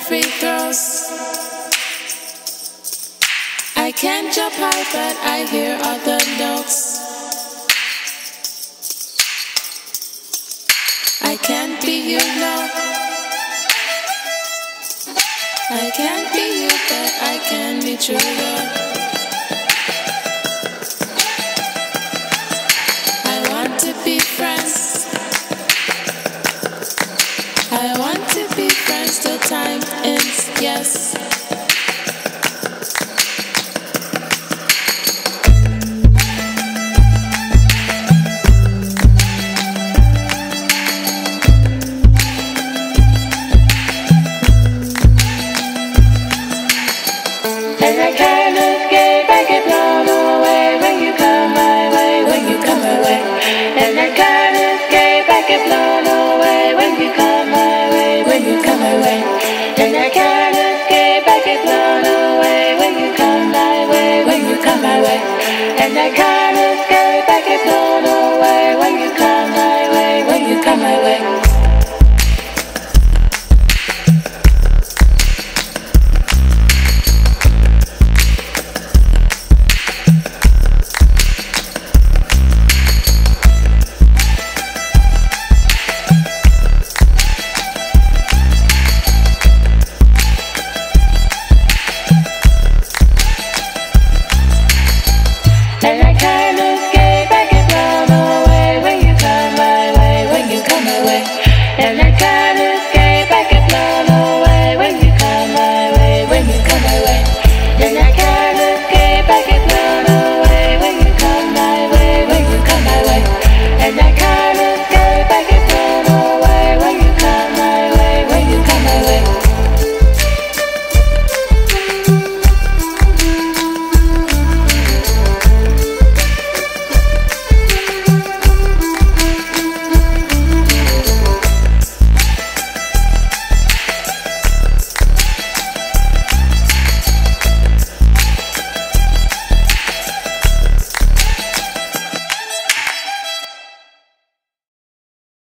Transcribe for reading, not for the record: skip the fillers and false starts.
free throws. I can't jump high, but I hear other notes. I can't be you, no. I can't be you, but I can be true, love. I want to be friends. I want to be friends till time ends, yes. And I can't escape, I get blown away when you come my way, when you come my way. And I can't escape, I get blown away when you come my way, when you come my way. And I can't escape, I get blown away when you come my way, when you come my way. And I can't